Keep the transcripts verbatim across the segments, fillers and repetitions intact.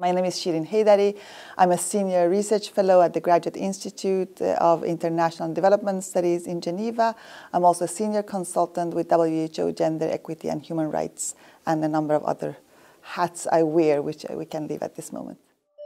My name is Shirin Heidari. I'm a senior research fellow at the Graduate Institute of International Development Studies in Geneva. I'm also a senior consultant with W H O Gender, Equity and Human Rights, and a number of other hats I wear, which we can leave at this moment.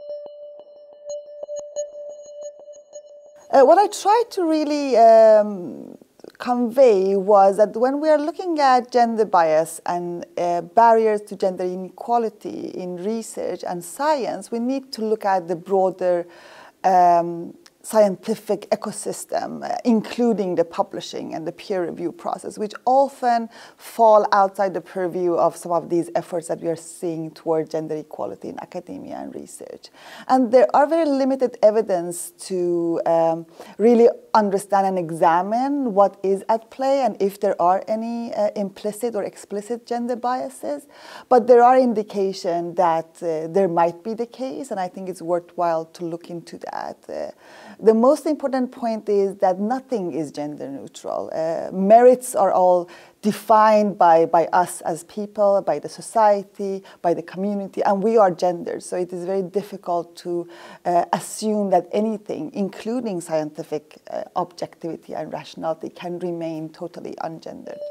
Uh, what I tried to really um, convey was that when we are looking at gender bias and uh, barriers to gender inequality in research and science, we need to look at the broader um, scientific ecosystem, uh, including the publishing and the peer review process, which often fall outside the purview of some of these efforts that we are seeing toward gender equality in academia and research. And there are very limited evidence to um, really understand and examine what is at play and if there are any uh, implicit or explicit gender biases. But there are indications that uh, there might be the case, and I think it's worthwhile to look into that. Uh, The most important point is that nothing is gender neutral. Uh, merits are all defined by, by us as people, by the society, by the community, and we are gendered. So it is very difficult to uh, assume that anything, including scientific uh, objectivity and rationality, can remain totally ungendered.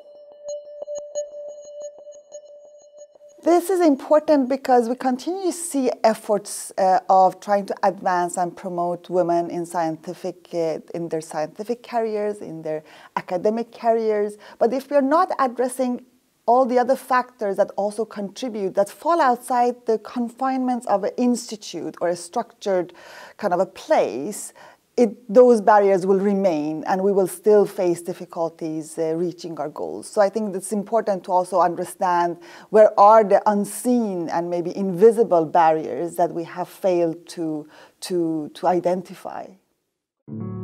This is important because we continue to see efforts uh, of trying to advance and promote women in scientific, uh, in their scientific careers, in their academic careers. But if we are not addressing all the other factors that also contribute, that fall outside the confinements of an institute or a structured kind of a place, It, those barriers will remain and we will still face difficulties uh, reaching our goals. So I think it's important to also understand where are the unseen and maybe invisible barriers that we have failed to, to, to identify.